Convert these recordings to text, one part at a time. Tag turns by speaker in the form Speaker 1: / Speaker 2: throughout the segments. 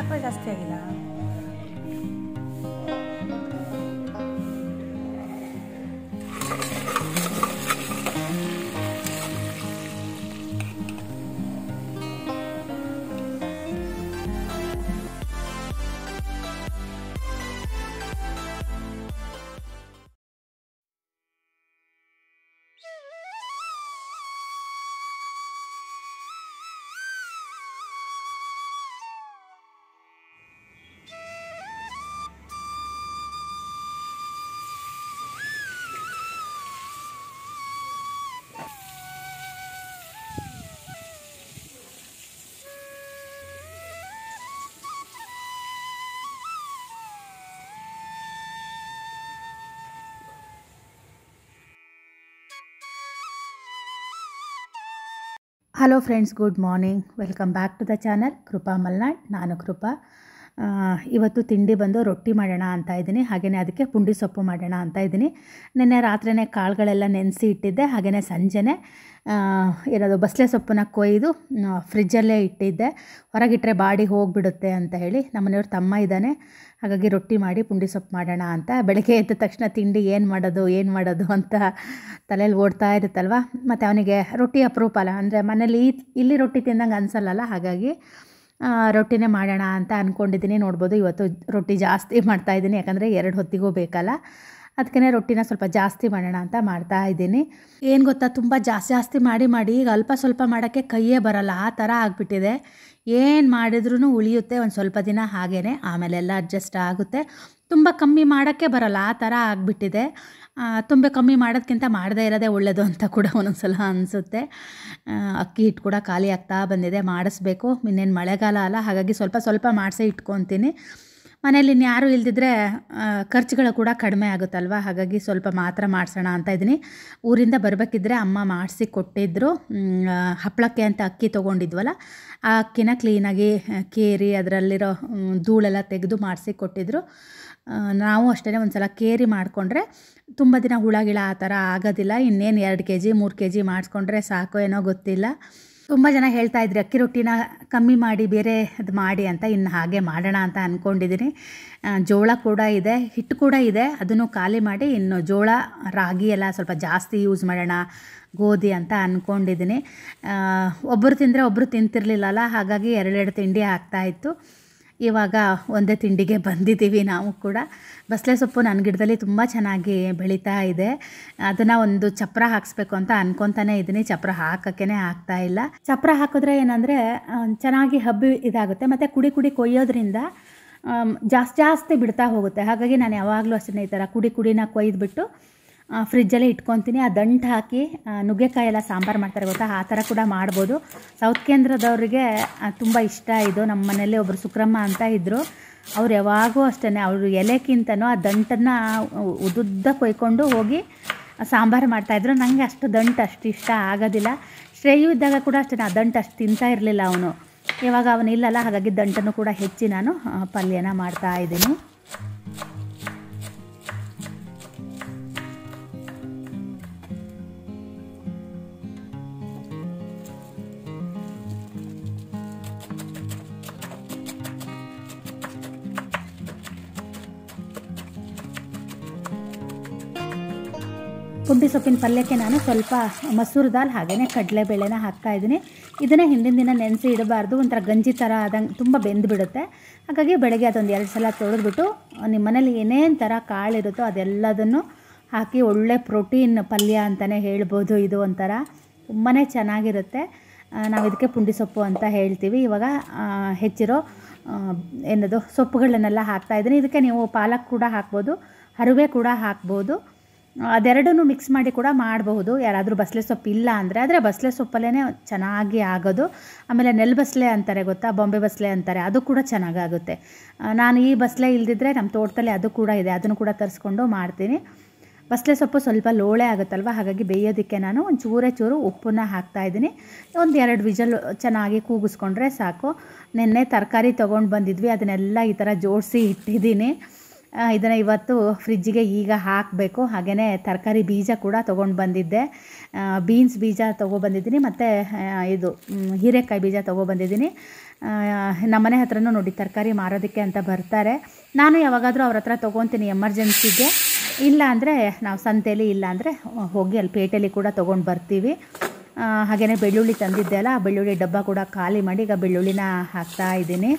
Speaker 1: ಸ್ವಲ್ಪ ಜಾಸ್ತಿ ಆಗಿಲ್ಲ.
Speaker 2: Hello friends, good morning. Welcome back to the channel Krupa Malnad. ನಾನು ಕೃಪಾ. ಇವತ್ತು ತಿಂಡಿ ಬಂದು ರೊಟ್ಟಿ ಮಾಡೋಣ ಅಂತ ಇದ್ದೀನಿ. ಹಾಗೆಯೇ ಅದಕ್ಕೆ ಪುಂಡಿ ಸೊಪ್ಪು ಮಾಡೋಣ ಅಂತ ಇದ್ದೀನಿ. ನಿನ್ನೆ ರಾತ್ರಿಯೇ ಕಾಳುಗಳೆಲ್ಲ ನೆನೆಸಿ ಇಟ್ಟಿದ್ದೆ. ಹಾಗೆಯೇ ಸಂಜೆನೇ ಏನದು ಬಸಳೆ ಸೊಪ್ಪನ್ನ ಕೊಯ್ದು ಫ್ರಿಜ್ಜಲ್ಲೇ ಇಟ್ಟಿದ್ದೆ. ಹೊರಗಿಟ್ಟರೆ ಬಾಡಿ ಹೋಗಿಬಿಡುತ್ತೆ ಅಂತ ಹೇಳಿ. ನಮ್ಮನೆಯವ್ರ ತಮ್ಮ ಇದ್ದಾನೆ, ಹಾಗಾಗಿ ರೊಟ್ಟಿ ಮಾಡಿ ಪುಂಡಿ ಸೊಪ್ಪು ಮಾಡೋಣ ಅಂತ. ಬೆಳಗ್ಗೆ ಎದ್ದ ತಕ್ಷಣ ತಿಂಡಿ ಏನು ಮಾಡೋದು ಅಂತ ತಲೆಯಲ್ಲಿ ಓಡ್ತಾ ಇರುತ್ತಲ್ವ. ಮತ್ತು ಅವನಿಗೆ ರೊಟ್ಟಿ ಅಪರೂಪ ಅಲ್ಲ, ಅಂದರೆ ಮನೇಲಿ ಇಲ್ಲಿ ರೊಟ್ಟಿ ತಿಂದಂಗೆ ಅನಿಸಲ್ಲ. ಹಾಗಾಗಿ ರೊಟ್ಟಿನೇ ಮಾಡೋಣ ಅಂತ ಅಂದ್ಕೊಂಡಿದ್ದೀನಿ. ನೋಡ್ಬೋದು ಇವತ್ತು ರೊಟ್ಟಿ ಜಾಸ್ತಿ ಮಾಡ್ತಾಯಿದ್ದೀನಿ, ಯಾಕಂದರೆ 2 ಹೊತ್ತಿಗೂ ಬೇಕಲ್ಲ. ಅದಕ್ಕೆ ರೊಟ್ಟಿನ ಸ್ವಲ್ಪ ಜಾಸ್ತಿ ಮಾಡೋಣ ಅಂತ ಮಾಡ್ತಾಯಿದ್ದೀನಿ. ಏನು ಗೊತ್ತಾ, ತುಂಬ ಜಾಸ್ತಿ ಮಾಡಿ ಈಗ ಅಲ್ಪ ಸ್ವಲ್ಪ ಮಾಡೋಕ್ಕೆ ಕೈಯೇ ಬರಲ್ಲ, ಆ ಥರ ಆಗಿಬಿಟ್ಟಿದೆ. ಏನು ಮಾಡಿದ್ರೂ ಉಳಿಯುತ್ತೆ ಒಂದು ಸ್ವಲ್ಪ ದಿನ ಹಾಗೇ, ಆಮೇಲೆಲ್ಲ ಅಡ್ಜಸ್ಟ್ ಆಗುತ್ತೆ. ತುಂಬ ಕಮ್ಮಿ ಮಾಡೋಕ್ಕೆ ಬರಲ್ಲ, ಆ ಥರ ಆಗಿಬಿಟ್ಟಿದೆ. ತುಂಬ ಕಮ್ಮಿ ಮಾಡೋದಕ್ಕಿಂತ ಮಾಡದೇ ಇರೋದೇ ಒಳ್ಳೆಯದು ಅಂತ ಕೂಡ ಒಂದೊಂದು ಸಲ ಅನಿಸುತ್ತೆ. ಅಕ್ಕಿ ಹಿಟ್ಟು ಕೂಡ ಖಾಲಿ ಆಗ್ತಾ ಬಂದಿದೆ, ಮಾಡಿಸ್ಬೇಕು. ಇನ್ನೇನು ಮಳೆಗಾಲ ಅಲ್ಲ, ಹಾಗಾಗಿ ಸ್ವಲ್ಪ ಮಾಡಿಸೇ ಇಟ್ಕೊತೀನಿ. ಮನೇಲಿ ಇನ್ಯಾರೂ ಇಲ್ದಿದ್ರೆ ಖರ್ಚುಗಳು ಕೂಡ ಕಡಿಮೆ ಆಗುತ್ತಲ್ವ, ಹಾಗಾಗಿ ಸ್ವಲ್ಪ ಮಾತ್ರ ಮಾಡಿಸೋಣ ಅಂತ ಇದ್ದೀನಿ. ಊರಿಂದ ಬರಬೇಕಿದ್ರೆ ಅಮ್ಮ ಮಾಡಿಸಿ ಕೊಟ್ಟಿದ್ದರು. ಹಪ್ಪಳಕ್ಕೆ ಅಂತ ಅಕ್ಕಿ ತೊಗೊಂಡಿದ್ವಲ್ಲ, ಆ ಅಕ್ಕಿನ ಕ್ಲೀನಾಗಿ ಕೇರಿ ಅದರಲ್ಲಿರೋ ಧೂಳೆಲ್ಲ ತೆಗೆದು ಮಾಡಿಸಿ ಕೊಟ್ಟಿದ್ದರು. ನಾವು ಅಷ್ಟೇ ಒಂದು ಸಲ ಕೇರಿ ಮಾಡಿಕೊಂಡ್ರೆ ತುಂಬ ದಿನ ಹುಳಗಿಳ ಆ ಥರ ಆಗೋದಿಲ್ಲ. ಇನ್ನೇನು 2 kg 3 kg ಮಾಡಿಸ್ಕೊಂಡ್ರೆ ಸಾಕು ಏನೋ ಗೊತ್ತಿಲ್ಲ. ತುಂಬ ಜನ ಹೇಳ್ತಾ ಇದ್ರಿ ಅಕ್ಕಿ ರೊಟ್ಟಿನ ಕಮ್ಮಿ ಮಾಡಿ ಬೇರೆ ಅದು ಮಾಡಿ ಅಂತ. ಇನ್ನು ಹಾಗೆ ಮಾಡೋಣ ಅಂತ ಅಂದ್ಕೊಂಡಿದ್ದೀನಿ. ಜೋಳ ಕೂಡ ಇದೆ, ಹಿಟ್ಟು ಕೂಡ ಇದೆ, ಅದನ್ನು ಖಾಲಿ ಮಾಡಿ ಇನ್ನು ಜೋಳ ರಾಗಿ ಎಲ್ಲ ಸ್ವಲ್ಪ ಜಾಸ್ತಿ ಯೂಸ್ ಮಾಡೋಣ, ಗೋಧಿ ಅಂತ ಅಂದ್ಕೊಂಡಿದ್ದೀನಿ. ಒಬ್ಬರು ತಿಂದರೆ ಒಬ್ಬರು ತಿಂತಿರ್ಲಿಲ್ಲಲ್ಲ, ಹಾಗಾಗಿ 2 ತಿಂಡಿ ಆಗ್ತಾಯಿತ್ತು. ಇವಾಗ ಒಂದೇ ತಿಂಡಿಗೆ ಬಂದಿದ್ದೀವಿ ನಾವು ಕೂಡ. ಬಸಳೆ ಸೊಪ್ಪು ನನ್ನ ಗಿಡದಲ್ಲಿ ತುಂಬ ಚೆನ್ನಾಗಿ ಬೆಳೀತಾ ಇದೆ. ಅದನ್ನು ಒಂದು ಚಪ್ರ ಹಾಕಿಸ್ಬೇಕು ಅಂತ ಅನ್ಕೊತಾನೆ ಇದ್ದೀನಿ. ಚಪ್ರ ಹಾಕೋಕ್ಕೇ ಆಗ್ತಾಯಿಲ್ಲ. ಚಪ್ರ ಹಾಕಿದ್ರೆ ಏನಂದರೆ ಚೆನ್ನಾಗಿ ಹಬ್ಬಿ ಇದಾಗುತ್ತೆ, ಮತ್ತು ಕುಡಿ ಕೊಯ್ಯೋದ್ರಿಂದ ಜಾಸ್ತಿ ಬಿಡ್ತಾ ಹೋಗುತ್ತೆ. ಹಾಗಾಗಿ ನಾನು ಯಾವಾಗಲೂ ಅಷ್ಟೇ ಈ ಥರ ಕುಡಿನ ಕೊಯ್ದುಬಿಟ್ಟು ಫ್ರಿಜ್ಜಲ್ಲೇ ಇಟ್ಕೊತೀನಿ. ಆ ದಂಟು ಹಾಕಿ ನುಗ್ಗೆಕಾಯಿ ಎಲ್ಲ ಸಾಂಬಾರು ಮಾಡ್ತಾರೆ ಗೊತ್ತಾ, ಆ ಥರ ಕೂಡ ಮಾಡ್ಬೋದು. ಸೌತ್ ಕೇಂದ್ರದವರಿಗೆ ತುಂಬ ಇಷ್ಟ ಇದು. ನಮ್ಮ ಮನೇಲಿ ಒಬ್ಬರು ಸುಕ್ರಮ್ಮ ಅಂತ ಇದ್ದರು, ಅವ್ರು ಯಾವಾಗೂ ಅಷ್ಟೇ, ಅವರು ಎಲೆಕ್ಕಿಂತನೂ ಆ ದಂಟನ್ನು ಉದ್ದುದ್ದ ಕೊಯ್ಕೊಂಡು ಹೋಗಿ ಸಾಂಬಾರು ಮಾಡ್ತಾಯಿದ್ರು. ನನಗೆ ಅಷ್ಟು ಇಷ್ಟ ಆಗೋದಿಲ್ಲ. ಶ್ರೇಯು ಇದ್ದಾಗ ಕೂಡ ಅಷ್ಟೇ, ಆ ದಂಟು ಅಷ್ಟು ತಿಂತಾ ಇರಲಿಲ್ಲ ಅವನು. ಇವಾಗ ಅವನಿಲ್ಲಲ್ಲ, ಹಾಗಾಗಿ ದಂಟನ್ನು ಕೂಡ ಹೆಚ್ಚಿ ನಾನು ಪಲ್ಯನ ಮಾಡ್ತಾಯಿದ್ದೀನಿ. ಪುಂಡಿ ಸೊಪ್ಪಿನ ಪಲ್ಯಕ್ಕೆ ನಾನು ಸ್ವಲ್ಪ ಮಸೂರು ದಾಲ್ ಹಾಗೆಯೇ ಕಡಲೆಬೇಳೆನ ಹಾಕ್ತಾಯಿದ್ದೀನಿ. ಇದನ್ನು ಹಿಂದಿನ ದಿನ ನೆನೆಸಿ ಇಡಬಾರ್ದು, ಒಂಥರ ಗಂಜಿ ಥರ ಆದಂಗೆ ತುಂಬ ಬೆಂದುಬಿಡುತ್ತೆ. ಹಾಗಾಗಿ ಬೆಳಗ್ಗೆ ಅದೊಂದು 2 ಸಲ ತೊಳೆದ್ಬಿಟ್ಟು ನಿಮ್ಮ ಮನೇಲಿ ಏನೇನು ಥರ ಕಾಳಿರುತ್ತೋ ಅದೆಲ್ಲದನ್ನು ಹಾಕಿ ಒಳ್ಳೆ ಪ್ರೋಟೀನ್ ಪಲ್ಯ ಅಂತಲೇ ಹೇಳ್ಬೋದು. ಇದು ಒಂಥರ ತುಂಬಾ ಚೆನ್ನಾಗಿರುತ್ತೆ. ನಾವು ಇದಕ್ಕೆ ಪುಂಡಿ ಸೊಪ್ಪು ಅಂತ ಹೇಳ್ತೀವಿ. ಇವಾಗ ಹೆಚ್ಚಿರೋ ಏನದು ಸೊಪ್ಪುಗಳನ್ನೆಲ್ಲ ಹಾಕ್ತಾಯಿದ್ದೀನಿ. ಇದಕ್ಕೆ ನೀವು ಪಾಲಕ್ ಕೂಡ ಹಾಕ್ಬೋದು, ಹರಿವೆ ಕೂಡ ಹಾಕ್ಬೋದು. ಅದೆರಡನ್ನೂ ಮಿಕ್ಸ್ ಮಾಡಿ ಕೂಡ ಮಾಡಬಹುದು. ಯಾರಾದರೂ ಬಸಳೆ ಸೊಪ್ಪು ಇಲ್ಲ ಅಂದರೆ, ಆದರೆ ಬಸಳೆ ಸೊಪ್ಪಲ್ಲೇ ಚೆನ್ನಾಗಿ ಆಗೋದು. ಆಮೇಲೆ ನೆಲಬಸಳೆ ಅಂತಾರೆ ಗೊತ್ತಾ, ಬಾಂಬೆ ಬಸಳೆ ಅಂತಾರೆ, ಅದು ಕೂಡ ಚೆನ್ನಾಗಾಗುತ್ತೆ. ನಾನು ಈ ಬಸಳೆ ಇಲ್ದಿದ್ರೆ ನಮ್ಮ ತೋಟದಲ್ಲಿ ಅದು ಕೂಡ ಇದೆ, ಅದನ್ನು ಕೂಡ ತರಿಸ್ಕೊಂಡು ಮಾಡ್ತೀನಿ. ಬಸಳೆ ಸೊಪ್ಪು ಸ್ವಲ್ಪ ಲೋಳೆ ಆಗುತ್ತಲ್ವ, ಹಾಗಾಗಿ ಬೇಯೋದಕ್ಕೆ ನಾನು ಒಂದು ಚೂರು ಉಪ್ಪನ್ನ ಹಾಕ್ತಾಯಿದ್ದೀನಿ. ಒಂದು 2 ವಿಜಲ್ ಚೆನ್ನಾಗಿ ಕೂಗಿಸ್ಕೊಂಡ್ರೆ ಸಾಕು. ನಿನ್ನೆ ತರಕಾರಿ ತೊಗೊಂಡು ಬಂದಿದ್ವಿ, ಅದನ್ನೆಲ್ಲ ಈ ಥರ ಜೋಡಿಸಿ ಇಟ್ಟಿದ್ದೀನಿ. ಇದನ್ನು ಇವತ್ತು ಫ್ರಿಜ್ಜಿಗೆ ಈಗ ಹಾಕಬೇಕು. ಹಾಗೆಯೇ ತರಕಾರಿ ಬೀಜ ಕೂಡ ತೊಗೊಂಡು ಬಂದಿದ್ದೆ. ಬೀನ್ಸ್ ಬೀಜ ತೊಗೊಬಂದಿದ್ದೀನಿ ಮತ್ತು ಇದು ಹೀರೆಕಾಯಿ ಬೀಜ ತೊಗೊಬಂದಿದ್ದೀನಿ. ನಮ್ಮನೆ ಹತ್ರನೂ ನೋಡಿ ತರಕಾರಿ ಮಾರೋದಕ್ಕೆ ಅಂತ ಬರ್ತಾರೆ. ನಾನು ಯಾವಾಗಾದರೂ ಅವ್ರ ಹತ್ರ ತೊಗೊತೀನಿ ಎಮರ್ಜೆನ್ಸಿಗೆ. ಇಲ್ಲ ಅಂದರೆ ನಾವು ಸಂತೆಯಲ್ಲಿ, ಇಲ್ಲ ಅಂದರೆ ಹೋಗಿ ಅಲ್ಲಿ ಪೇಟೆಯಲ್ಲಿ ಕೂಡ ತೊಗೊಂಡು ಬರ್ತೀವಿ. ಹಾಗೆಯೇ ಬೆಳ್ಳುಳ್ಳಿ ತಂದಿದ್ದೆ ಅಲ್ಲ, ಆ ಬೆಳ್ಳುಳ್ಳಿ ಡಬ್ಬ ಕೂಡ ಖಾಲಿ ಮಾಡಿ ಈಗ ಬೆಳ್ಳುಳ್ಳಿನ ಹಾಕ್ತಾ ಇದ್ದೀನಿ.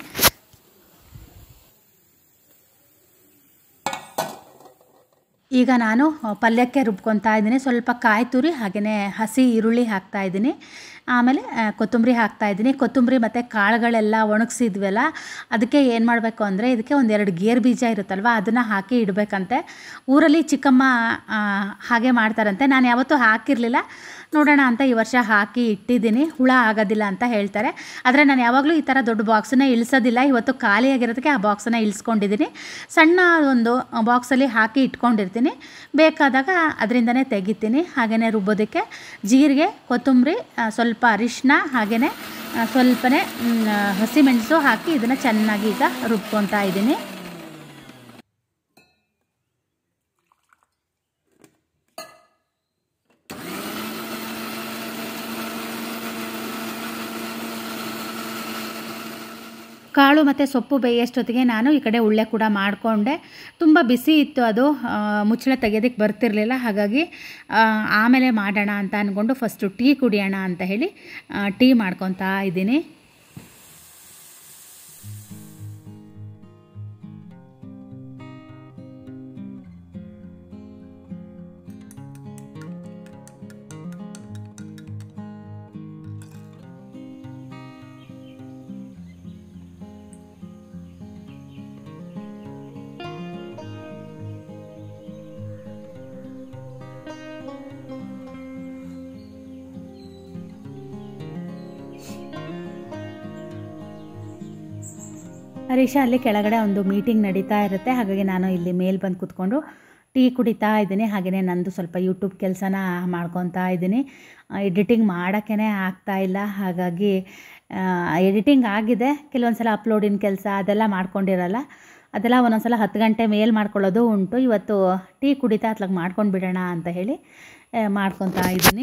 Speaker 2: ಈಗ ನಾನು ಪಲ್ಯಕ್ಕೆ ರುಬ್ಕೊತಾ ಇದ್ದೀನಿ. ಸ್ವಲ್ಪ ಕಾಯಿ ತುರಿ ಹಾಗೆಯೇ ಹಸಿ ಈರುಳ್ಳಿ ಹಾಕ್ತಾಯಿದ್ದೀನಿ. ಆಮೇಲೆ ಕೊತ್ತಂಬರಿ ಹಾಕ್ತಾಯಿದ್ದೀನಿ. ಕೊತ್ತಂಬರಿ ಮತ್ತು ಕಾಳುಗಳೆಲ್ಲ ಒಣಗಿಸಿದ್ವಲ್ಲ, ಅದಕ್ಕೆ ಏನು ಮಾಡಬೇಕು ಅಂದರೆ ಇದಕ್ಕೆ ಒಂದೆರಡು ಗೇರು ಬೀಜ ಇರುತ್ತಲ್ವ, ಅದನ್ನು ಹಾಕಿ ಇಡಬೇಕಂತೆ. ಊರಲ್ಲಿ ಚಿಕ್ಕಮ್ಮ ಹಾಗೆ ಮಾಡ್ತಾರಂತೆ. ನಾನು ಯಾವತ್ತೂ ಹಾಕಿರಲಿಲ್ಲ, ನೋಡೋಣ ಅಂತ ಈ ವರ್ಷ ಹಾಕಿ ಇಟ್ಟಿದ್ದೀನಿ. ಹುಳ ಆಗೋದಿಲ್ಲ ಅಂತ ಹೇಳ್ತಾರೆ. ಆದರೆ ನಾನು ಯಾವಾಗಲೂ ಈ ಥರ ದೊಡ್ಡ ಬಾಕ್ಸನ್ನ ಇಳಿಸೋದಿಲ್ಲ. ಇವತ್ತು ಖಾಲಿಯಾಗಿರೋದಕ್ಕೆ ಆ ಬಾಕ್ಸನ್ನು ಇಳಿಸ್ಕೊಂಡಿದ್ದೀನಿ. ಸಣ್ಣ ಒಂದು ಬಾಕ್ಸಲ್ಲಿ ಹಾಕಿ ಇಟ್ಕೊಂಡಿರ್ತೀನಿ. ಬೇಕಾದಾಗ ಅದರಿಂದನೇ ತೆಗಿತೀನಿ. ಹಾಗೆಯೇ ರುಬ್ಬೋದಕ್ಕೆ ಜೀರಿಗೆ, ಕೊತ್ತಂಬರಿ, ಸ್ವಲ್ಪ ಅರಿಶಿನ, ಹಾಗೆಯೇ ಸ್ವಲ್ಪನೇ ಹಸಿಮೆಣಸು ಹಾಕಿ ಇದನ್ನು ಚೆನ್ನಾಗಿ ಈಗ ರುಬ್ಕೊತಾ ಇದ್ದೀನಿ. ಕಾಳು ಮತ್ತು ಸೊಪ್ಪು ಬೇಯೋಷ್ಟೊತ್ತಿಗೆ ನಾನು ಈ ಕಡೆ ಉಳ್ಳೆ ಕೂಡ ಮಾಡಿಕೊಂಡೆ. ತುಂಬ ಬಿಸಿ ಇತ್ತು, ಅದು ಮುಚ್ಚಳ ತೆಗೆಯೋದಕ್ಕೆ ಬರ್ತಿರಲಿಲ್ಲ. ಹಾಗಾಗಿ ಆಮೇಲೆ ಮಾಡೋಣ ಅಂತ ಅಂದ್ಕೊಂಡು ಫಸ್ಟು ಟೀ ಕುಡಿಯೋಣ ಅಂತ ಹೇಳಿ ಟೀ ಮಾಡ್ಕೊತಾ ಇದ್ದೀನಿ. ಹರೀಶಾ ಅಲ್ಲಿ ಕೆಳಗಡೆ ಒಂದು ಮೀಟಿಂಗ್ ನಡೀತಾ ಇರುತ್ತೆ. ಹಾಗಾಗಿ ನಾನು ಇಲ್ಲಿ ಮೇಲೆ ಬಂದು ಕೂತ್ಕೊಂಡು ಟೀ ಕುಡಿತಾ ಇದ್ದೀನಿ. ಹಾಗೆಯೇ ನಂದು ಸ್ವಲ್ಪ ಯೂಟ್ಯೂಬ್ ಕೆಲಸನ ಮಾಡ್ಕೊತಾ ಇದ್ದೀನಿ. ಎಡಿಟಿಂಗ್ ಮಾಡೋಕ್ಕೇ ಆಗ್ತಾಯಿಲ್ಲ. ಹಾಗಾಗಿ ಎಡಿಟಿಂಗ್ ಆಗಿದೆ, ಕೆಲವೊಂದು ಸಲ ಅಪ್ಲೋಡಿನ ಕೆಲಸ ಅದೆಲ್ಲ ಮಾಡ್ಕೊಂಡಿರಲ್ಲ. ಅದೆಲ್ಲ ಒಂದೊಂದು ಸಲ 10 ಗಂಟೆ ಮೇಲೆ ಮಾಡ್ಕೊಳ್ಳೋದು ಉಂಟು. ಇವತ್ತು ಟೀ ಕುಡಿತಾ ಅತ್ಲಾಗ ಮಾಡ್ಕೊಂಡು ಬಿಡೋಣ ಅಂತ ಹೇಳಿ ಮಾಡ್ಕೊತಾ ಇದ್ದೀನಿ.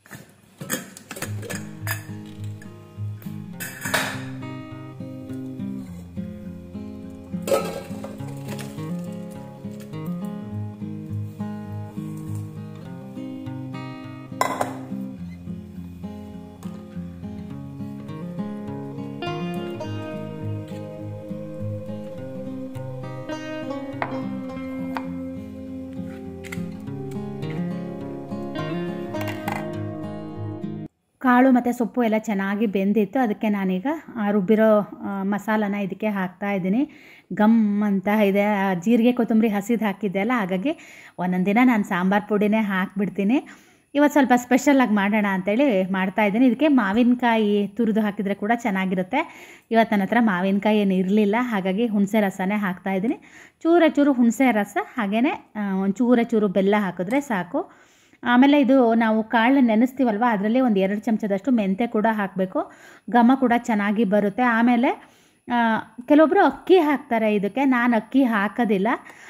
Speaker 2: ಕಾಳು ಮತ್ತು ಸೊಪ್ಪು ಎಲ್ಲ ಚೆನ್ನಾಗಿ ಬೆಂದಿತ್ತು. ಅದಕ್ಕೆ ನಾನೀಗ ರುಬ್ಬಿರೋ ಮಸಾಲನ ಇದಕ್ಕೆ ಹಾಕ್ತಾಯಿದ್ದೀನಿ. ಗಮ್ ಅಂತ ಇದೆ. ಜೀರಿಗೆ ಕೊತ್ತಂಬರಿ ಹಸಿದು ಹಾಕಿದ್ದೆ ಅಲ್ಲ, ಹಾಗಾಗಿ ಒಂದೊಂದು ದಿನ ನಾನು ಸಾಂಬಾರು ಪುಡಿನೇ ಹಾಕಿಬಿಡ್ತೀನಿ. ಇವತ್ತು ಸ್ವಲ್ಪ ಸ್ಪೆಷಲಾಗಿ ಮಾಡೋಣ ಅಂಥೇಳಿ ಮಾಡ್ತಾಯಿದ್ದೀನಿ. ಇದಕ್ಕೆ ಮಾವಿನಕಾಯಿ ತುರಿದು ಹಾಕಿದರೆ ಕೂಡ ಚೆನ್ನಾಗಿರುತ್ತೆ. ಇವತ್ತು ನನ್ನ ಹತ್ರ ಮಾವಿನಕಾಯಿ ಏನು ಇರಲಿಲ್ಲ, ಹಾಗಾಗಿ ಹುಣಸೆ ರಸನೇ ಹಾಕ್ತಾಯಿದ್ದೀನಿ. ಚೂರು ಹುಣಸೆ ರಸ, ಹಾಗೆಯೇ ಒಂದು ಚೂರು ಬೆಲ್ಲ ಹಾಕಿದ್ರೆ ಸಾಕು. ಆಮೇಲೆ ಇದು ನಾವು ಕಾಳು ನೆನೆಸ್ತೀವಲ್ವ, ಅದರಲ್ಲಿ ಒಂದು 2 ಚಮಚದಷ್ಟು ಮೆಂತ್ಯ ಕೂಡ ಹಾಕಬೇಕು. ಘಮ ಕೂಡ ಚೆನ್ನಾಗಿ ಬರುತ್ತೆ. ಆಮೇಲೆ ಕೆಲವೊಬ್ಬರು ಅಕ್ಕಿ ಹಾಕ್ತಾರೆ ಇದಕ್ಕೆ, ನಾನು ಅಕ್ಕಿ ಹಾಕೋದಿಲ್ಲ,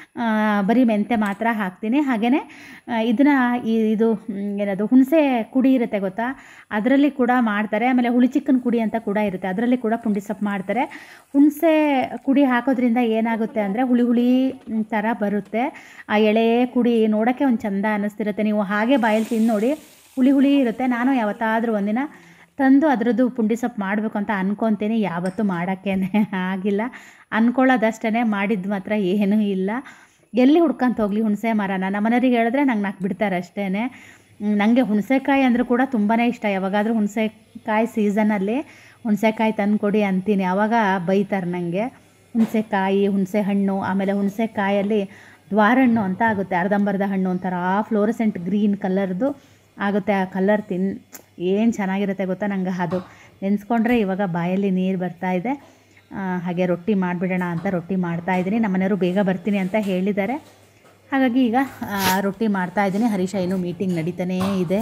Speaker 2: ಬರೀ ಮೆಂತ್ಯ ಮಾತ್ರ ಹಾಕ್ತೀನಿ. ಹಾಗೆಯೇ ಇದನ್ನು ಇದು ಏನದು ಹುಣಸೆ ಕುಡಿ ಇರುತ್ತೆ ಗೊತ್ತಾ, ಅದರಲ್ಲಿ ಕೂಡ ಮಾಡ್ತಾರೆ. ಆಮೇಲೆ ಹುಳಿ ಚಿಕ್ಕನ್ ಕುಡಿ ಅಂತ ಕೂಡ ಇರುತ್ತೆ, ಅದರಲ್ಲಿ ಕೂಡ ಪುಂಡಿ ಸೊಪ್ಪು ಮಾಡ್ತಾರೆ. ಹುಣಸೆ ಕುಡಿ ಹಾಕೋದ್ರಿಂದ ಏನಾಗುತ್ತೆ ಅಂದರೆ ಹುಳಿ ಥರ ಬರುತ್ತೆ. ಆ ಎಳೆ ಕುಡಿ ನೋಡೋಕ್ಕೆ ಒಂದು ಚಂದ ಅನ್ನಿಸ್ತಿರುತ್ತೆ. ನೀವು ಹಾಗೆ ಬಾಯಲ್ಲಿ ತಿಂದು ನೋಡಿ, ಹುಳಿ ಇರುತ್ತೆ. ನಾನು ಯಾವತ್ತಾದರೂ ಒಂದಿನ ತಂದು ಅದರದ್ದು ಪುಂಡಿ ಸೊಪ್ಪು ಮಾಡಬೇಕು ಅಂತ ಅಂದ್ಕೊತೀನಿ. ಯಾವತ್ತೂ ಮಾಡೋಕ್ಕೇ ಆಗಿಲ್ಲ. ಅಂದ್ಕೊಳ್ಳೋದಷ್ಟೇ, ಮಾಡಿದ್ದು ಮಾತ್ರ ಏನೂ ಇಲ್ಲ. ಎಲ್ಲಿ ಹುಡ್ಕೊಂತ ಹೋಗಲಿ ಹುಣಸೆ ಮರನ. ನಮ್ಮನೆಯವ್ರಿಗೆ ಹೇಳಿದ್ರೆ ನಂಗೆ ಬಿಡ್ತಾರೆ ಅಷ್ಟೇ. ನನಗೆ ಹುಣಸೆಕಾಯಿ ಅಂದರೂ ಕೂಡ ತುಂಬಾ ಇಷ್ಟ. ಯಾವಾಗಾದರೂ ಹುಣಸೆಕಾಯಿ ಸೀಸನಲ್ಲಿ ಹುಣಸೆಕಾಯಿ ತಂದು ಕೊಡಿ ಅಂತೀನಿ, ಆವಾಗ ಬೈತಾರೆ ನನಗೆ. ಹುಣಸೆಕಾಯಿ, ಹುಣಸೆ ಹಣ್ಣು, ಆಮೇಲೆ ಹುಣಸೆಕಾಯಲ್ಲಿ ದ್ವಾರಹಣ್ಣು ಅಂತ ಆಗುತ್ತೆ, ಅರ್ಧಂಬರ್ಧ ಹಣ್ಣು, ಒಂಥರ ಫ್ಲೋರಸೆಂಟ್ ಗ್ರೀನ್ ಕಲರ್ದು ಆಗುತ್ತೆ. ಆ ಕಲರ್ ಏನು ಚೆನ್ನಾಗಿರುತ್ತೆ ಗೊತ್ತಾ. ನಂಗೆ ಅದು ನೆನೆಸ್ಕೊಂಡ್ರೆ ಇವಾಗ ಬಾಯಲ್ಲಿ ನೀರು ಬರ್ತಾಯಿದೆ. ಹಾಗೆ ರೊಟ್ಟಿ ಮಾಡಿಬಿಡೋಣ ಅಂತ ರೊಟ್ಟಿ ಮಾಡ್ತಾಯಿದ್ದೀನಿ. ನಮ್ಮನೆಯವರು ಬೇಗ ಬರ್ತೀನಿ ಅಂತ ಹೇಳಿದ್ದಾರೆ, ಹಾಗಾಗಿ ಈಗ ರೊಟ್ಟಿ ಮಾಡ್ತಾಯಿದ್ದೀನಿ. ಹರೀಶ ಇನ್ನೂ ಮೀಟಿಂಗ್ ನಡೀತಾನೇ ಇದೆ.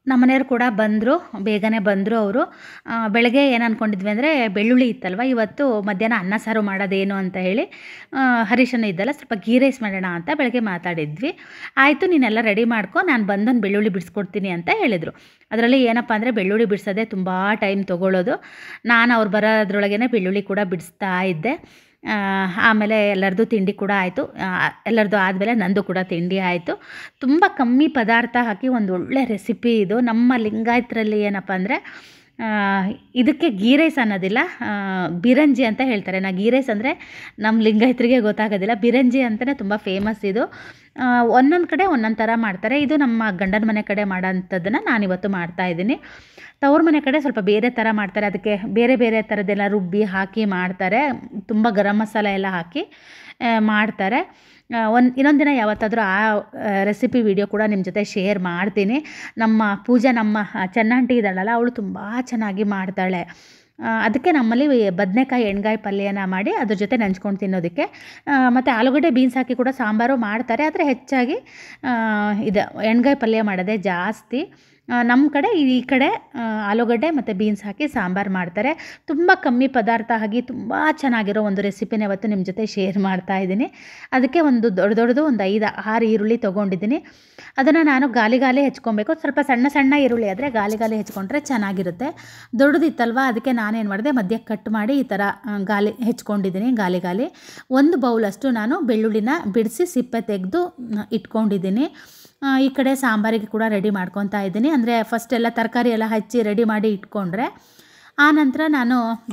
Speaker 2: ನಮ್ಮ ಮನೆಯವ್ರು ಕೂಡ ಬಂದರು, ಬೇಗನೆ ಬಂದರು ಅವರು. ಬೆಳಗ್ಗೆ ಏನು ಅಂದ್ಕೊಂಡಿದ್ವಿ ಅಂದರೆ ಬೆಳ್ಳುಳ್ಳಿ ಇತ್ತಲ್ವ, ಇವತ್ತು ಮಧ್ಯಾಹ್ನ ಅನ್ನ ಸಾರು ಮಾಡೋದೇನು ಅಂತ ಹೇಳಿ ಹರೀಶನು ಇದ್ದಲ್ಲ, ಸ್ವಲ್ಪ ಗೀ ರೈಸ್ ಮಾಡೋಣ ಅಂತ ಬೆಳಗ್ಗೆ ಮಾತಾಡಿದ್ವಿ. ಆಯಿತು, ನೀನೆಲ್ಲ ರೆಡಿ ಮಾಡ್ಕೊ, ನಾನು ಬಂದೊಂದು ಬೆಳ್ಳುಳ್ಳಿ ಬಿಡಿಸ್ಕೊಡ್ತೀನಿ ಅಂತ ಹೇಳಿದರು. ಅದರಲ್ಲಿ ಏನಪ್ಪ ಅಂದರೆ ಬೆಳ್ಳುಳ್ಳಿ ಬಿಡಿಸೋದೇ ತುಂಬ ಟೈಮ್ ತೊಗೊಳ್ಳೋದು. ನಾನು ಅವ್ರು ಬರೋದ್ರೊಳಗೇ ಬೆಳ್ಳುಳ್ಳಿ ಕೂಡ ಬಿಡಿಸ್ತಾ ಇದ್ದೆ. ಆಮೇಲೆ ಎಲ್ಲರದ್ದು ತಿಂಡಿ ಕೂಡ ಆಯಿತು. ಎಲ್ಲರದ್ದು ಆದಮೇಲೆ ನಂದು ಕೂಡ ತಿಂಡಿ ಆಯಿತು. ತುಂಬ ಕಮ್ಮಿ ಪದಾರ್ಥ ಹಾಕಿ ಒಂದು ಒಳ್ಳೆ ರೆಸಿಪಿ ಇದು. ನಮ್ಮ ಲಿಂಗಾಯತರಲ್ಲಿ ಏನಪ್ಪ ಅಂದರೆ ಇದಕ್ಕೆ ಗೀ ರೈಸ್ ಅನ್ನೋದಿಲ್ಲ, ಬಿರಂಜಿ ಅಂತ ಹೇಳ್ತಾರೆ. ಗೀ ರೈಸ್ ಅಂದರೆ ನಮ್ಮ ಲಿಂಗಾಯತರಿಗೆ ಗೊತ್ತಾಗೋದಿಲ್ಲ. ಬಿರಂಜಿ ಅಂತಲೇ ತುಂಬ ಫೇಮಸ್ ಇದು. ಒಂದೊಂದು ಕಡೆ ಒಂದೊಂದು ಥರ ಮಾಡ್ತಾರೆ. ಇದು ನಮ್ಮ ಗಂಡನ ಮನೆ ಕಡೆ ಮಾಡೋಂಥದ್ದನ್ನು ನಾನಿವತ್ತು ಮಾಡ್ತಾಯಿದ್ದೀನಿ. ತವ್ರ ಮನೆ ಕಡೆ ಸ್ವಲ್ಪ ಬೇರೆ ಥರ ಮಾಡ್ತಾರೆ. ಅದಕ್ಕೆ ಬೇರೆ ಬೇರೆ ಥರದ್ದೆಲ್ಲ ರುಬ್ಬಿ ಹಾಕಿ ಮಾಡ್ತಾರೆ. ತುಂಬ ಗರಂ ಮಸಾಲೆ ಎಲ್ಲ ಹಾಕಿ ಮಾಡ್ತಾರೆ. ಇನ್ನೊಂದು ದಿನ ಯಾವತ್ತಾದರೂ ಆ ರೆಸಿಪಿ ವಿಡಿಯೋ ಕೂಡ ನಿಮ್ಮ ಜೊತೆ ಶೇರ್ ಮಾಡ್ತೀನಿ. ನಮ್ಮ ಪೂಜಾ, ನಮ್ಮ ಚೆನ್ನಾಂಟಿ ಇದ್ದಾಳಲ್ಲ, ಅವಳು ತುಂಬ ಚೆನ್ನಾಗಿ ಮಾಡ್ತಾಳೆ. ಅದಕ್ಕೆ ನಮ್ಮಲ್ಲಿ ಬದನೆಕಾಯಿ ಎಣ್ಗಾಯಿ ಪಲ್ಯನ ಮಾಡಿ ಅದ್ರ ಜೊತೆ ನೆಂಚ್ಕೊಂಡು ತಿನ್ನೋದಕ್ಕೆ, ಮತ್ತು ಆಲೂಗಡ್ಡೆ ಬೀನ್ಸ್ ಹಾಕಿ ಕೂಡ ಸಾಂಬಾರು ಮಾಡ್ತಾರೆ. ಆದರೆ ಹೆಚ್ಚಾಗಿ ಇದು ಎಣ್ಗಾಯಿ ಪಲ್ಯ ಮಾಡೋದೇ ಜಾಸ್ತಿ. ನಮ್ಮ ಕಡೆ ಈ ಕಡೆ ಆಲೂಗಡ್ಡೆ ಮತ್ತು ಬೀನ್ಸ್ ಹಾಕಿ ಸಾಂಬಾರು ಮಾಡ್ತಾರೆ. ತುಂಬ ಕಮ್ಮಿ ಪದಾರ್ಥ ಹಾಕಿ ತುಂಬ ಚೆನ್ನಾಗಿರೋ ಒಂದು ರೆಸಿಪಿನ ಇವತ್ತು ನಿಮ್ಮ ಜೊತೆ ಶೇರ್ ಮಾಡ್ತಾಯಿದ್ದೀನಿ. ಅದಕ್ಕೆ ಒಂದು ದೊಡ್ಡದು ಒಂದು 5-6 ಈರುಳ್ಳಿ ತೊಗೊಂಡಿದ್ದೀನಿ. ಅದನ್ನು ನಾನು ಗಾಲಿ ಹೆಚ್ಕೊಬೇಕು. ಸ್ವಲ್ಪ ಸಣ್ಣ ಸಣ್ಣ ಈರುಳ್ಳಿ ಆದರೆ ಗಾಲಿ ಹೆಚ್ಕೊಂಡ್ರೆ ಚೆನ್ನಾಗಿರುತ್ತೆ. ದೊಡ್ಡದಿತ್ತಲ್ವ, ಅದಕ್ಕೆ ನಾನೇನು ಮಾಡಿದೆ, ಮಧ್ಯಕ್ಕೆ ಕಟ್ ಮಾಡಿ ಈ ಥರ ಹೆಚ್ಕೊಂಡಿದ್ದೀನಿ. ಗಾಲಿ 1 ಬೌಲಷ್ಟು ನಾನು ಬೆಳ್ಳುಳ್ಳಿನ ಬಿಡಿಸಿ ಸಿಪ್ಪೆ ತೆಗೆದು ಇಟ್ಕೊಂಡಿದ್ದೀನಿ. ಈ ಕಡೆ ಸಾಂಬಾರಿಗೆ ಕೂಡ ರೆಡಿ ಮಾಡ್ಕೊತಾ ಇದ್ದೀನಿ. ಅಂದರೆ ಫಸ್ಟ್ ಎಲ್ಲ ತರಕಾರಿ ಎಲ್ಲ ಹಚ್ಚಿ ರೆಡಿ ಮಾಡಿ ಇಟ್ಕೊಂಡ್ರೆ ಆನಂತರ ನಾನು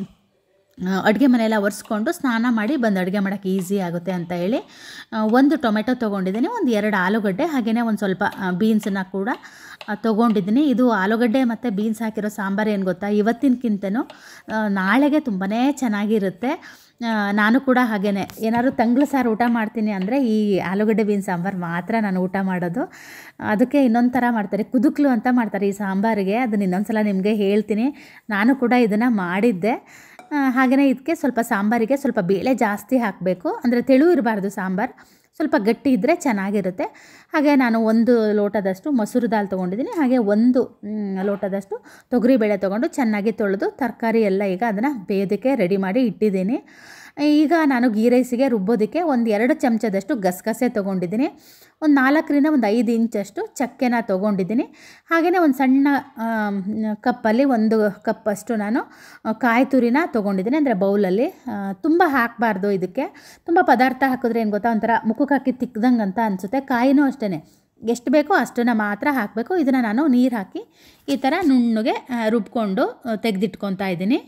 Speaker 2: ಅಡುಗೆ ಮನೆಯೆಲ್ಲ ಒರೆಸ್ಕೊಂಡು ಸ್ನಾನ ಮಾಡಿ ಬಂದು ಅಡುಗೆ ಮಾಡೋಕ್ಕೆ ಈಸಿ ಆಗುತ್ತೆ ಅಂತ ಹೇಳಿ 1 ಟೊಮೆಟೊ ತೊಗೊಂಡಿದ್ದೀನಿ, 2 ಆಲೂಗಡ್ಡೆ, ಹಾಗೆಯೇ ಒಂದು ಸ್ವಲ್ಪ ಬೀನ್ಸನ್ನು ಕೂಡ ತೊಗೊಂಡಿದ್ದೀನಿ. ಇದು ಆಲೂಗಡ್ಡೆ ಮತ್ತು ಬೀನ್ಸ್ ಹಾಕಿರೋ ಸಾಂಬಾರು ಏನು ಗೊತ್ತಾ, ಇವತ್ತಿನಕ್ಕಿಂತನೂ ನಾಳೆಗೆ ತುಂಬಾ ಚೆನ್ನಾಗಿರುತ್ತೆ. ನಾನು ಕೂಡ ಹಾಗೇ ಏನಾದ್ರು ತಂಗ್ಳು ಸಾರು ಊಟ ಮಾಡ್ತೀನಿ ಅಂದರೆ ಈ ಆಲೂಗಡ್ಡೆ ಬೀನ್ಸ್ ಸಾಂಬಾರು ಮಾತ್ರ ನಾನು ಊಟ ಮಾಡೋದು. ಅದಕ್ಕೆ ಇನ್ನೊಂದು ಥರ ಮಾಡ್ತಾರೆ, ಕುದುಕ್ಲು ಅಂತ ಮಾಡ್ತಾರೆ ಈ ಸಾಂಬಾರಿಗೆ. ಅದನ್ನ ಇನ್ನೊಂದು ಸಲ ನಿಮಗೆ ಹೇಳ್ತೀನಿ. ನಾನು ಕೂಡ ಇದನ್ನು ಮಾಡಿದ್ದೆ. ಹಾಗೆಯೇ ಇದಕ್ಕೆ ಸ್ವಲ್ಪ ಸಾಂಬಾರಿಗೆ ಸ್ವಲ್ಪ ಬೇಳೆ ಜಾಸ್ತಿ ಹಾಕಬೇಕು, ಅಂದರೆ ತೆಳು ಇರಬಾರ್ದು ಸಾಂಬಾರು, ಸ್ವಲ್ಪ ಗಟ್ಟಿ ಇದ್ದರೆ ಚೆನ್ನಾಗಿರುತ್ತೆ. ಹಾಗೆ ನಾನು 1 ಲೋಟದಷ್ಟು ಮೊಸರು ದಾಲ್ ತೊಗೊಂಡಿದ್ದೀನಿ. ಹಾಗೆ 1 ಲೋಟದಷ್ಟು ತೊಗರಿಬೇಳೆ ತೊಗೊಂಡು ಚೆನ್ನಾಗಿ ತೊಳೆದು ತರಕಾರಿ ಎಲ್ಲ ಈಗ ಅದನ್ನು ಬೇಯೋದಕ್ಕೆ ರೆಡಿ ಮಾಡಿ ಇಟ್ಟಿದ್ದೀನಿ. ಈಗ ನಾನು ಗೀ ರೈಸಿಗೆ ರುಬ್ಬೋದಕ್ಕೆ 1-2 ಚಮಚದಷ್ಟು ಗಸಗಸೆ ತೊಗೊಂಡಿದ್ದೀನಿ. 4ರಿಂದ 5 ಇಂಚಷ್ಟು ಚಕ್ಕೆನ ತೊಗೊಂಡಿದ್ದೀನಿ. ಹಾಗೆಯೇ ಒಂದು ಸಣ್ಣ ಕಪ್ಪಲ್ಲಿ 1 ಕಪ್ಪಷ್ಟು ನಾನು ಕಾಯಿ ತುರಿನ ತೊಗೊಂಡಿದ್ದೀನಿ, ಅಂದರೆ ಬೌಲಲ್ಲಿ. ತುಂಬ ಹಾಕಬಾರ್ದು ಇದಕ್ಕೆ. ತುಂಬ ಪದಾರ್ಥ ಹಾಕಿದ್ರೆ ಏನು ಗೊತ್ತಾ, ಒಂಥರ ಮುಖಕ್ಕೆ ಹಾಕಿ ತಿಕ್ದಂಗೆ ಅಂತ ಅನಿಸುತ್ತೆ. ಕಾಯಿನೂ ಅಷ್ಟೇ, ಎಷ್ಟು ಬೇಕೋ ಅಷ್ಟನ್ನು ಮಾತ್ರ ಹಾಕಬೇಕು. ಇದನ್ನು ನಾನು ನೀರು ಹಾಕಿ ಈ ಥರ ನುಣ್ಣಗೆ ರುಬ್ಕೊಂಡು ತೆಗೆದಿಟ್ಕೊತಾ ಇದ್ದೀನಿ.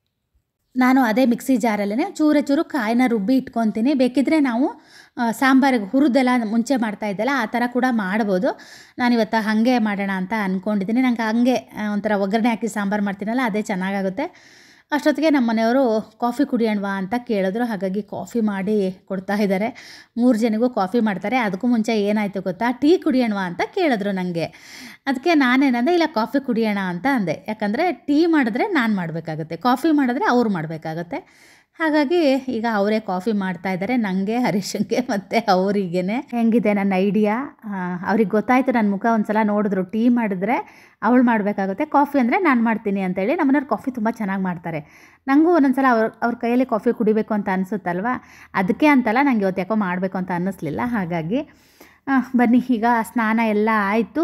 Speaker 2: ನಾನು ಅದೇ ಮಿಕ್ಸಿ ಜಾರಲ್ಲೇ ಚೂರು ಕಾಯಿನ ರುಬ್ಬಿ ಇಟ್ಕೊತೀನಿ. ಬೇಕಿದ್ದರೆ ನಾವು ಸಾಂಬಾರಿಗೆ ಹುರಿದೆಲ್ಲ ಮುಂಚೆ ಮಾಡ್ತಾಯಿದ್ದೆಲ್ಲ ಆ ಥರ ಕೂಡ ಮಾಡ್ಬೋದು. ನಾನಿವತ್ತು ಹಾಗೆ ಮಾಡೋಣ ಅಂತ ಅಂದ್ಕೊಂಡಿದ್ದೀನಿ. ನಂಗೆ ಹಾಗೆ ಒಂಥರ ಒಗ್ಗರಣೆ ಹಾಕಿ ಸಾಂಬಾರು ಮಾಡ್ತೀನಲ್ಲ, ಅದೇ ಚೆನ್ನಾಗಾಗುತ್ತೆ. ಅಷ್ಟೊತ್ತಿಗೆ ನಮ್ಮ ಮನೆಯವರು ಕಾಫಿ ಕುಡಿಯೋಣವಾ ಅಂತ ಕೇಳಿದ್ರು. ಹಾಗಾಗಿ ಕಾಫಿ ಮಾಡಿ ಕೊಡ್ತಾ ಇದ್ದಾರೆ. 3 ಜನಗೂ ಕಾಫಿ ಮಾಡ್ತಾರೆ. ಅದಕ್ಕೂ ಮುಂಚೆ ಏನಾಯಿತು ಗೊತ್ತಾ, ಟೀ ಕುಡಿಯೋಣವಾ ಅಂತ ಕೇಳಿದ್ರು ನನಗೆ. ಅದಕ್ಕೆ ನಾನೇನಂದೆ, ಇಲ್ಲ ಕಾಫಿ ಕುಡಿಯೋಣ ಅಂತ ಅಂದೆ. ಯಾಕಂದರೆ ಟೀ ಮಾಡಿದ್ರೆ ನಾನು ಮಾಡಬೇಕಾಗುತ್ತೆ, ಕಾಫಿ ಮಾಡಿದ್ರೆ ಅವ್ರು ಮಾಡಬೇಕಾಗತ್ತೆ. ಹಾಗಾಗಿ ಈಗ ಅವರೇ ಕಾಫಿ ಮಾಡ್ತಾ ಇದ್ದಾರೆ, ನನಗೆ, ಹರೀಶಂಗೆ ಮತ್ತು ಅವರಿಗೇ. ಹೆಂಗಿದೆ ನನ್ನ ಐಡಿಯಾ? ಅವ್ರಿಗೆ ಗೊತ್ತಾಯಿತು. ನನ್ನ ಮುಖ ಒಂದು ಸಲ ನೋಡಿದ್ರು. ಟೀ ಮಾಡಿದ್ರೆ ಅವಳು ಮಾಡಬೇಕಾಗುತ್ತೆ, ಕಾಫಿ ಅಂದರೆ ನಾನು ಮಾಡ್ತೀನಿ ಅಂತೇಳಿ. ನಮ್ಮನೆಯವ್ರು ಕಾಫಿ ತುಂಬ ಚೆನ್ನಾಗಿ ಮಾಡ್ತಾರೆ. ನನಗೂ ಒಂದೊಂದು ಸಲ ಅವ್ರ ಕೈಯಲ್ಲಿ ಕಾಫಿ ಕುಡಿಬೇಕು ಅಂತ ಅನಿಸುತ್ತಲ್ವ, ಅದಕ್ಕೆ ಅಂತಲ್ಲ, ನನಗೆ ಇವತ್ತು ಯಾಕೋ ಮಾಡಬೇಕು ಅಂತ ಅನ್ನಿಸ್ಲಿಲ್ಲ. ಹಾಗಾಗಿ ಬನ್ನಿ, ಈಗ ಸ್ನಾನ ಎಲ್ಲ ಆಯಿತು.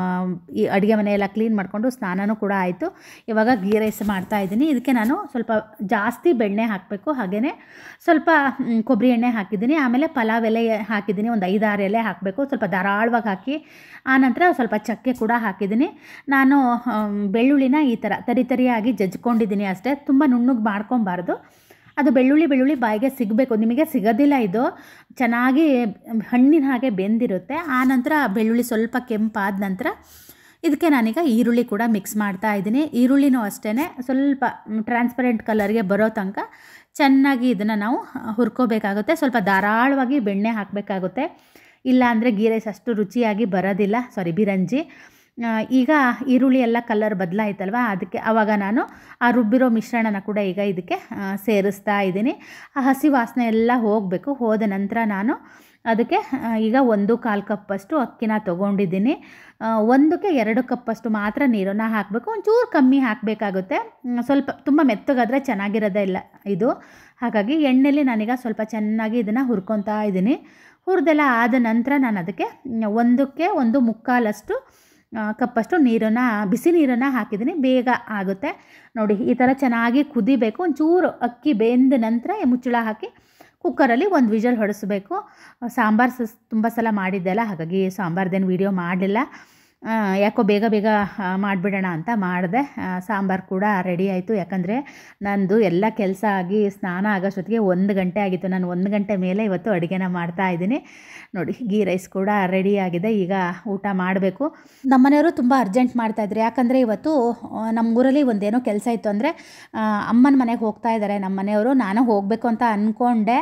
Speaker 2: ಈ ಅಡುಗೆ ಮನೆಯೆಲ್ಲ ಕ್ಲೀನ್ ಮಾಡಿಕೊಂಡು ಸ್ನಾನನೂ ಕೂಡ ಆಯಿತು. ಇವಾಗ ಗೀ ರೈಸ್ ಮಾಡ್ತಾಯಿದ್ದೀನಿ. ಇದಕ್ಕೆ ನಾನು ಸ್ವಲ್ಪ ಜಾಸ್ತಿ ಬೆಣ್ಣೆ ಹಾಕಬೇಕು. ಹಾಗೆಯೇ ಸ್ವಲ್ಪ ಕೊಬ್ಬರಿ ಎಣ್ಣೆ ಹಾಕಿದ್ದೀನಿ. ಆಮೇಲೆ ಪಲಾವ್ ಎಲೆ ಹಾಕಿದ್ದೀನಿ, ಒಂದು 5-6 ಎಲೆ ಹಾಕಬೇಕು. ಸ್ವಲ್ಪ ಧಾರಾಳವಾಗಿ ಹಾಕಿ ಆನಂತರ ಸ್ವಲ್ಪ ಚಕ್ಕೆ ಕೂಡ ಹಾಕಿದ್ದೀನಿ. ನಾನು ಬೆಳ್ಳುಳ್ಳಿನ ಈ ಥರ ತರಿಯಾಗಿ ಜಜ್ಕೊಂಡಿದ್ದೀನಿ ಅಷ್ಟೇ, ತುಂಬ ನುಣ್ಣಗೆ ಮಾಡ್ಕೊಬಾರ್ದು. ಅದು ಬೆಳ್ಳುಳ್ಳಿ ಬಾಯಿಗೆ ಸಿಗಬೇಕು. ನಿಮಗೆ ಸಿಗೋದಿಲ್ಲ, ಇದು ಚೆನ್ನಾಗಿ ಹಣ್ಣಿನ ಹಾಗೆ ಬೆಂದಿರುತ್ತೆ. ಆನಂತರ ಬೆಳ್ಳುಳ್ಳಿ ಸ್ವಲ್ಪ ಕೆಂಪಾದ ನಂತರ ಇದಕ್ಕೆ ನಾನೀಗ ಈರುಳ್ಳಿ ಕೂಡ ಮಿಕ್ಸ್ ಮಾಡ್ತಾ ಇದ್ದೀನಿ. ಈರುಳ್ಳಿನೂ ಅಷ್ಟೇ ಸ್ವಲ್ಪ ಟ್ರಾನ್ಸ್ಪರೆಂಟ್ ಕಲರ್ಗೆ ಬರೋ ತನಕ ಚೆನ್ನಾಗಿ ಇದನ್ನು ನಾವು ಹುರ್ಕೋಬೇಕಾಗುತ್ತೆ. ಸ್ವಲ್ಪ ಧಾರಾಳವಾಗಿ ಬೆಣ್ಣೆ ಹಾಕಬೇಕಾಗುತ್ತೆ, ಇಲ್ಲ ಅಂದರೆ ಗೀ ರೈಸ್ ಅಷ್ಟು ರುಚಿಯಾಗಿ ಬರೋದಿಲ್ಲ. ಬಿರಂಜಿ. ಈಗ ಈರುಳ್ಳಿ ಎಲ್ಲ ಕಲರ್ ಬದಲಾಯ್ತಲ್ವ, ಅದಕ್ಕೆ ಆವಾಗ ನಾನು ಆ ರುಬ್ಬಿರೋ ಮಿಶ್ರಣನ ಕೂಡ ಈಗ ಇದಕ್ಕೆ ಸೇರಿಸ್ತಾ ಇದ್ದೀನಿ. ಆ ಹಸಿ ವಾಸನೆ ಎಲ್ಲ ಹೋಗಬೇಕು. ಹೋದ ನಂತರ ನಾನು ಅದಕ್ಕೆ ಈಗ 1/4 ಕಪ್ಪಷ್ಟು ಅಕ್ಕಿನ ತೊಗೊಂಡಿದ್ದೀನಿ. 1ಕ್ಕೆ 2 ಕಪ್ಪಷ್ಟು ಮಾತ್ರ ನೀರನ್ನು ಹಾಕಬೇಕು. ಒಂಚೂರು ಕಮ್ಮಿ ಹಾಕಬೇಕಾಗುತ್ತೆ, ಸ್ವಲ್ಪ ತುಂಬ ಮೆತ್ತಗಾದರೆ ಚೆನ್ನಾಗಿರೋದೇ ಇಲ್ಲ ಇದು. ಹಾಗಾಗಿ ಎಣ್ಣೆಲಿ ನಾನೀಗ ಸ್ವಲ್ಪ ಚೆನ್ನಾಗಿ ಇದನ್ನು ಹುರ್ಕೊತಾ ಇದ್ದೀನಿ. ಹುರಿದೆಲ್ಲ ಆದ ನಂತರ ನಾನು ಅದಕ್ಕೆ 1ಕ್ಕೆ 1/4 ಕಪ್ಪಷ್ಟು ನೀರನ್ನು, ಬಿಸಿ ನೀರನ್ನು ಹಾಕಿದ್ದೀನಿ. ಬೇಗ ಆಗುತ್ತೆ ನೋಡಿ. ಈ ಥರ ಚೆನ್ನಾಗಿ ಕುದಿಬೇಕು. ಒಂಚೂರು ಅಕ್ಕಿ ಬೆಂದ ನಂತರ ಮುಚ್ಚಳ ಹಾಕಿ ಕುಕ್ಕರಲ್ಲಿ 1 ವಿಷಲ್ ಹೊಡೆಸಬೇಕು. ಸಾಂಬಾರು ತುಂಬ ಸಲ ಮಾಡಿದ್ದೆ ಅಲ್ಲ, ಹಾಗಾಗಿ ಸಾಂಬಾರ್ದೇನು ವೀಡಿಯೋ ಮಾಡಲಿಲ್ಲ. ಯಾಕೋ ಬೇಗ ಮಾಡಿಬಿಡೋಣ ಅಂತ ಮಾಡಿದೆ. ಸಾಂಬಾರು ಕೂಡ ರೆಡಿ ಆಯಿತು. ಯಾಕಂದರೆ ನಂದು ಎಲ್ಲ ಕೆಲಸ ಆಗಿ ಸ್ನಾನ ಆಗೋಷ್ಟೊತ್ತಿಗೆ 1 ಗಂಟೆ ಆಗಿತ್ತು. ನಾನು 1 ಗಂಟೆ ಮೇಲೆ ಇವತ್ತು ಅಡುಗೆನ ಮಾಡ್ತಾಯಿದ್ದೀನಿ ನೋಡಿ. ಗೀ ರೈಸ್ ಕೂಡ ರೆಡಿ ಆಗಿದೆ. ಈಗ ಊಟ ಮಾಡಬೇಕು. ನಮ್ಮನೆಯವರು ತುಂಬ ಅರ್ಜೆಂಟ್ ಮಾಡ್ತಾಯಿದ್ರು. ಯಾಕಂದರೆ ಇವತ್ತು ನಮ್ಮೂರಲ್ಲಿ ಒಂದೇನೋ ಕೆಲಸ ಇತ್ತು. ಅಂದರೆ ಅಮ್ಮನ ಮನೆಗೆ ಹೋಗ್ತಾ ಇದ್ದಾರೆ ನಮ್ಮ ಮನೆಯವರು. ನಾನು ಹೋಗಬೇಕು ಅಂತ ಅಂದ್ಕೊಂಡೆ.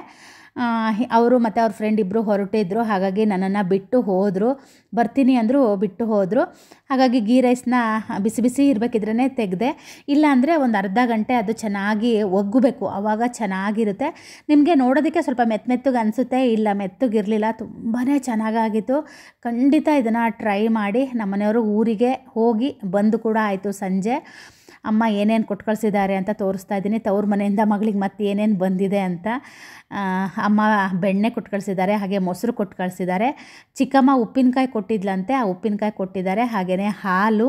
Speaker 2: ಅವರು ಮತ್ತು ಅವ್ರ ಫ್ರೆಂಡ್ ಇಬ್ಬರು ಹೊರಟಿದ್ರು. ಹಾಗಾಗಿ ನನ್ನನ್ನು ಬಿಟ್ಟು ಹೋದರು. ಬರ್ತೀನಿ ಅಂದರು, ಬಿಟ್ಟು ಹೋದರು. ಹಾಗಾಗಿ ಗೀ ರೈಸ್ನ ಬಿಸಿ ಇರಬೇಕಿದ್ರೇ ತೆಗೆದೆ. ಇಲ್ಲಾಂದರೆ ಒಂದು ಅರ್ಧ ಗಂಟೆ ಅದು ಚೆನ್ನಾಗಿ ಒಗ್ಗಬೇಕು, ಆವಾಗ ಚೆನ್ನಾಗಿರುತ್ತೆ. ನಿಮಗೆ ನೋಡೋದಕ್ಕೆ ಸ್ವಲ್ಪ ಮೆತ್ತಗೆ ಅನಿಸುತ್ತೆ, ಇಲ್ಲ ಮೆತ್ತಗಿರಲಿಲ್ಲ, ತುಂಬಾ ಚೆನ್ನಾಗಾಗಿತ್ತು. ಖಂಡಿತ ಇದನ್ನು ಟ್ರೈ ಮಾಡಿ. ನಮ್ಮನೆಯವರು ಊರಿಗೆ ಹೋಗಿ ಬಂದು ಕೂಡ ಆಯಿತು ಸಂಜೆ. ಅಮ್ಮ ಏನೇನು ಕೊಟ್ಟು ಕಳಿಸಿದ್ದಾರೆ ಅಂತ ತೋರಿಸ್ತಾ ಇದ್ದೀನಿ. ತವ್ರ ಮನೆಯಿಂದ ಮಗಳಿಗೆ ಮತ್ತೆ ಏನೇನು ಬಂದಿದೆ ಅಂತ. ಅಮ್ಮ ಬೆಣ್ಣೆ ಕೊಟ್ಟು ಕಳಿಸಿದ್ದಾರೆ, ಹಾಗೆ ಮೊಸರು ಕೊಟ್ಟು ಕಳಿಸಿದ್ದಾರೆ. ಚಿಕ್ಕಮ್ಮ ಉಪ್ಪಿನಕಾಯಿ ಕೊಟ್ಟಿದ್ಲಂತೆ, ಆ ಉಪ್ಪಿನಕಾಯಿ ಕೊಟ್ಟಿದ್ದಾರೆ. ಹಾಗೆಯೇ ಹಾಲು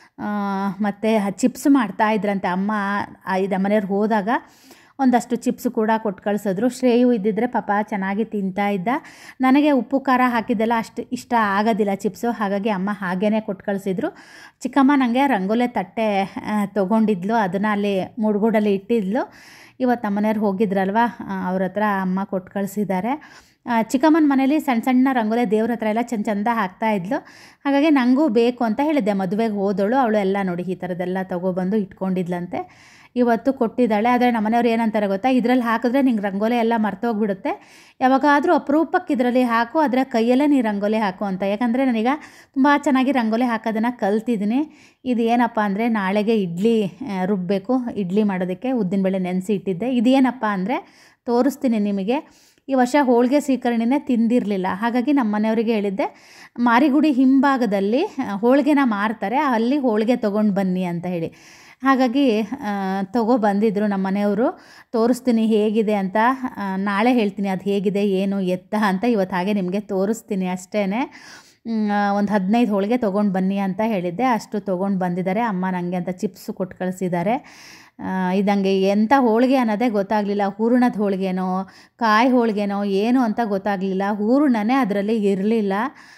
Speaker 2: ಮತ್ತು ಚಿಪ್ಸ್ ಮಾಡ್ತಾಯಿದ್ರಂತೆ ಅಮ್ಮ. ಇದು ಮನೆಯವ್ರು ಹೋದಾಗ ಒಂದಷ್ಟು ಚಿಪ್ಸು ಕೂಡ ಕೊಟ್ಟು ಕಳಿಸಿದ್ರು. ಶ್ರೇಯು ಇದ್ದಿದ್ದರೆ ಪಾಪ ಚೆನ್ನಾಗಿ ತಿಂತಾಯಿದ್ದ. ನನಗೆ ಉಪ್ಪು ಖಾರ ಹಾಕಿದ್ದೆಲ್ಲ ಅಷ್ಟು ಇಷ್ಟ ಆಗೋದಿಲ್ಲ ಚಿಪ್ಸು. ಹಾಗಾಗಿ ಅಮ್ಮ ಹಾಗೇ ಕೊಟ್ಟು ಕಳಿಸಿದ್ರು. ಚಿಕ್ಕಮ್ಮ ನನಗೆ ರಂಗೋಲೆ ತಟ್ಟೆ ತೊಗೊಂಡಿದ್ಲು, ಅದನ್ನು ಅಲ್ಲಿ ಮುಡ್ಗೋಡಲ್ಲಿ ಇಟ್ಟಿದ್ಲು. ಇವತ್ತು ನಮ್ಮನೆಯವ್ರು ಹೋಗಿದ್ರಲ್ವ, ಅವ್ರ ಹತ್ರ ಅಮ್ಮ ಕೊಟ್ಟು ಕಳಿಸಿದ್ದಾರೆ. ಚಿಕ್ಕಮ್ಮನ ಮನೇಲಿ ಸಣ್ಣ ರಂಗೋಲೆ ದೇವ್ರ ಹತ್ರ ಎಲ್ಲ ಚಂದ ಹಾಕ್ತಾಯಿದ್ಲು. ಹಾಗಾಗಿ ನನಗೂ ಬೇಕು ಅಂತ ಹೇಳಿದ್ದೆ. ಮದುವೆಗೆ ಹೋದಳು ಅವಳು. ಎಲ್ಲ ನೋಡಿ ಈ ಥರದ್ದೆಲ್ಲ ತೊಗೊಬಂದು ಇಟ್ಕೊಂಡಿದ್ಲಂತೆ. ಇವತ್ತು ಕೊಟ್ಟಿದ್ದಾಳೆ. ಆದರೆ ನಮ್ಮನೆಯವ್ರು ಏನಂತಾರೆ ಗೊತ್ತಾ, ಇದರಲ್ಲಿ ಹಾಕಿದ್ರೆ ನಿಂಗೆ ರಂಗೋಲಿ ಎಲ್ಲ ಮರ್ತೋಗ್ಬಿಡುತ್ತೆ, ಯಾವಾಗಾದರೂ ಅಪರೂಪಕ್ಕೆ ಇದರಲ್ಲಿ ಹಾಕು, ಅದರ ಕೈಯಲ್ಲೇ ನೀ ರಂಗೋಲಿ ಹಾಕು ಅಂತ. ಯಾಕಂದರೆ ನಾನೀಗ ತುಂಬ ಚೆನ್ನಾಗಿ ರಂಗೋಲಿ ಹಾಕೋದನ್ನು ಕಲ್ತಿದ್ದೀನಿ. ಇದು ಏನಪ್ಪ ಅಂದರೆ ನಾಳೆಗೆ ಇಡ್ಲಿ ರುಬ್ಬಬೇಕು. ಇಡ್ಲಿ ಮಾಡೋದಕ್ಕೆ ಉದ್ದಿನಬೇಳೆ ನೆನೆಸಿ ಇಟ್ಟಿದ್ದೆ. ಇದೇನಪ್ಪ ಅಂದರೆ ತೋರಿಸ್ತೀನಿ ನಿಮಗೆ. ಈ ವರ್ಷ ಹೋಳಿಗೆ ಸ್ವೀಕರಣೆನೇ ತಿಂದಿರಲಿಲ್ಲ. ಹಾಗಾಗಿ ನಮ್ಮ ಮನೆಯವರಿಗೆ ಹೇಳಿದ್ದೆ, ಮಾರಿಗುಡಿ ಹಿಂಭಾಗದಲ್ಲಿ ಹೋಳಿಗೆನ ಮಾರ್ತಾರೆ, ಅಲ್ಲಿ ಹೋಳಿಗೆ ತೊಗೊಂಡು ಬನ್ನಿ ಅಂತ ಹೇಳಿ. ಹಾಗಾಗಿ ಬಂದಿದ್ದರು ನಮ್ಮ ಮನೆಯವರು. ತೋರಿಸ್ತೀನಿ ಹೇಗಿದೆ ಅಂತ. ನಾಳೆ ಹೇಳ್ತೀನಿ ಅದು ಹೇಗಿದೆ ಏನು ಎತ್ತ ಅಂತ. ಇವತ್ತು ಹಾಗೆ ನಿಮಗೆ ತೋರಿಸ್ತೀನಿ ಅಷ್ಟೇ. ಒಂದು 15 ಹೋಳಿಗೆ ತೊಗೊಂಡು ಬನ್ನಿ ಅಂತ ಹೇಳಿದ್ದೆ, ಅಷ್ಟು ತೊಗೊಂಡು ಬಂದಿದ್ದಾರೆ. ಅಮ್ಮ ನನಗೆ ಅಂತ ಚಿಪ್ಸು ಕೊಟ್ಟು ಕಳಿಸಿದ್ದಾರೆ. ಇದಂಗೆ ಎಂಥ ಹೋಳಿಗೆ ಅನ್ನೋದೇ ಗೊತ್ತಾಗಲಿಲ್ಲ. ಹೂರಣದ ಹೋಳಿಗೆನೋ ಕಾಯಿ ಹೋಳಿಗೆನೋ ಏನು ಅಂತ ಗೊತ್ತಾಗಲಿಲ್ಲ. ಹೂರಣನೇ ಅದರಲ್ಲಿ ಇರಲಿಲ್ಲ.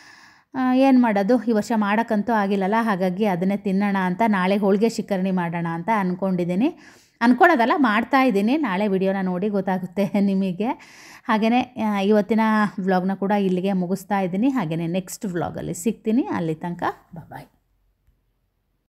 Speaker 2: ಏನು ಮಾಡೋದು, ಈ ವರ್ಷ ಮಾಡೋಕ್ಕಂತೂ ಆಗಿಲ್ಲಲ್ಲ. ಹಾಗಾಗಿ ಅದನ್ನೇ ತಿನ್ನೋಣ ಅಂತ, ನಾಳೆ ಹೋಳಿಗೆ ಶಿಕರಣಿ ಮಾಡೋಣ ಅಂತ ಅಂದ್ಕೊಂಡಿದ್ದೀನಿ. ಅಂದ್ಕೊಳ್ಳೋದಲ್ಲ, ಮಾಡ್ತಾಯಿದ್ದೀನಿ. ನಾಳೆ ವಿಡಿಯೋನ ನೋಡಿ ಗೊತ್ತಾಗುತ್ತೆ ನಿಮಗೆ. ಹಾಗೆಯೇ ಇವತ್ತಿನ ವ್ಲಾಗ್ನ ಕೂಡ ಇಲ್ಲಿಗೆ ಮುಗಿಸ್ತಾ ಇದ್ದೀನಿ. ಹಾಗೆಯೇ ನೆಕ್ಸ್ಟ್ ವ್ಲಾಗಲ್ಲಿ ಸಿಗ್ತೀನಿ. ಅಲ್ಲಿ ತನಕ ಬಾಯ್.